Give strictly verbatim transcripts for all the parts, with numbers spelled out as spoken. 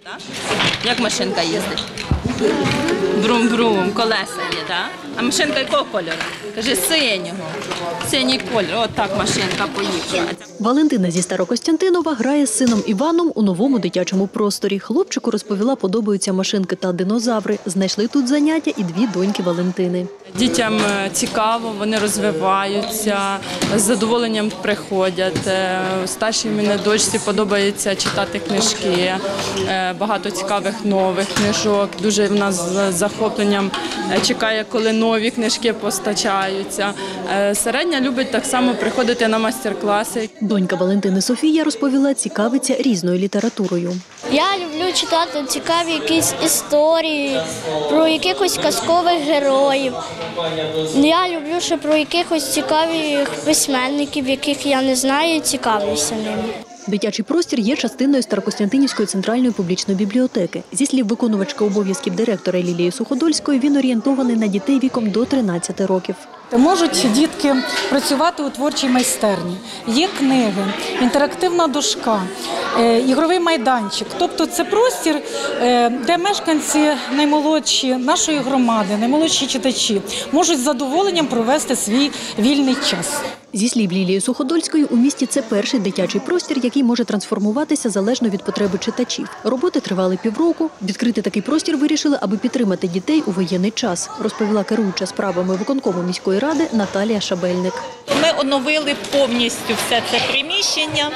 Так? Як машинка їздить? Брум-брум, колеса є, так? А машинка якого кольору? Каже, синього. Синій кольор, от так машинка поїхала. Валентина зі Старокостянтинова грає з сином Іваном у новому дитячому просторі. Хлопчику розповіла, подобаються машинки та динозаври. Знайшли тут заняття і дві доньки Валентини. Дітям цікаво, вони розвиваються, з задоволенням приходять. Старшій мене дочці подобається читати книжки, багато цікавих нових книжок. Дуже вона з захопленням чекає, коли нові книжки постачаються. Середня любить так само приходити на майстер-класи. Донька Валентини Софія розповіла, цікавиться різною літературою. Я люблю читати цікаві якісь історії про якихось казкових героїв. Я люблю ще про якихось цікавих письменників, яких я не знаю, і цікавлюся ними. Дитячий простір є частиною Старокостянтинівської центральної публічної бібліотеки. Зі слів виконувачки обов'язків директора Лілії Суходольської, він орієнтований на дітей віком до тринадцяти років. Можуть дітки працювати у творчій майстерні. Є книги, інтерактивна дошка, ігровий майданчик. Тобто це простір, де мешканці наймолодші нашої громади, наймолодші читачі можуть з задоволенням провести свій вільний час. Зі слів Лілії Суходольської, у місті це перший дитячий простір, який може трансформуватися залежно від потреби читачів. Роботи тривали півроку. Відкрити такий простір вирішили, аби підтримати дітей у воєнний час, розповіла керуюча справами виконкому міської ради Наталія Шабельник. Ми оновили повністю все це приміщення,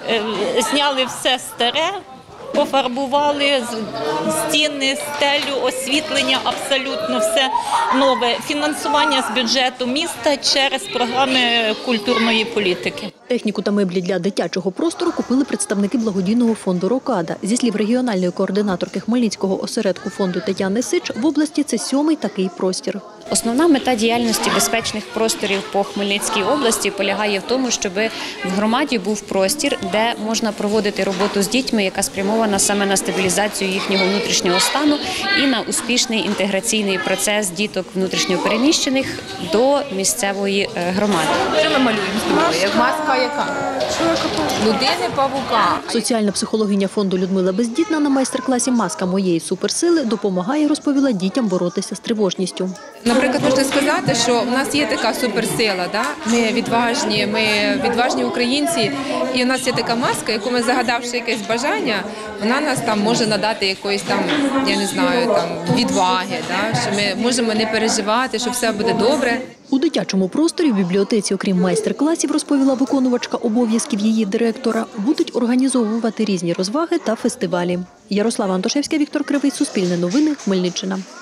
зняли все старе, пофарбували стіни, стелю, освітлення, абсолютно все нове. Фінансування з бюджету міста через програми культурної політики. Техніку та меблі для дитячого простору купили представники благодійного фонду «Рокада». Зі слів регіональної координаторки Хмельницького осередку фонду Тетяни Сич, в області це сьомий такий простір. Основна мета діяльності безпечних просторів по Хмельницькій області полягає в тому, щоб в громаді був простір, де можна проводити роботу з дітьми, яка спрямована саме на стабілізацію їхнього внутрішнього стану і на успішний інтеграційний процес діток внутрішньопереміщених до місцевої громади. Що ми малюємо з тобою? Як маска яка? Людини павука. Соціальна психологиня фонду Людмила Бездітна на майстер-класі «Маска моєї суперсили» допомагає, розповіла, дітям боротися з тривожністю. Наприклад, можна сказати, що в нас є така суперсила, да? Ми відважні, ми відважні українці, і у нас є така маска, яку ми, загадавши якесь бажання, вона нас там може надати якоїсь там, я не знаю, там відваги, да? Що ми можемо не переживати, що все буде добре. У дитячому просторі в бібліотеці, окрім майстер-класів, розповіла виконувачка обов'язків її директора, будуть організовувати різні розваги та фестивалі. Ярослава Антошевська, Віктор Кривий, Суспільне новини, Хмельниччина.